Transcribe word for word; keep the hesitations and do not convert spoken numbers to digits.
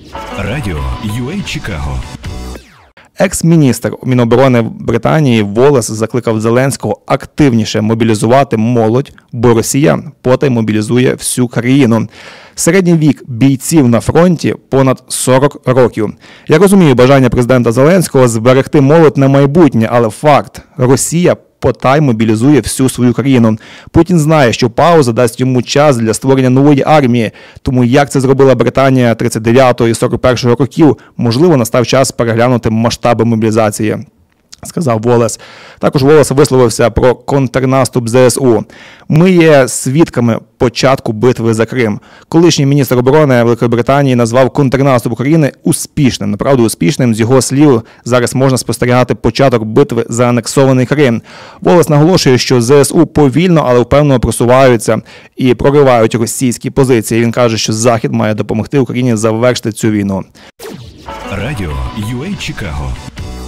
Радіо ю ей Чикаго. Екс-міністр Міноборони Британії Волес закликав Зеленського активніше мобілізувати молодь, бо Росія потай мобілізує всю країну. Середній вік бійців на фронті – понад сорок років. Я розумію бажання президента Зеленського зберегти молодь на майбутнє, але факт – Росія потай мобілізує всю свою країну. Путін знає, що пауза дасть йому час для створення нової армії. Тому як це зробила Британія тридцять дев'ятого і сорок першого років, можливо, настав час переглянути масштаби мобілізації, сказав Волес. Також Волес висловився про контрнаступ зе ес у. Ми є свідками початку битви за Крим. Колишній міністр оборони Великої Британії назвав контрнаступ України успішним. Направду успішним, з його слів, зараз можна спостерігати початок битви за анексований Крим. Волес наголошує, що зе ес у повільно, але впевнено просуваються і проривають російські позиції. Він каже, що Захід має допомогти Україні завершити цю війну. Радіо ю ей Чикаго.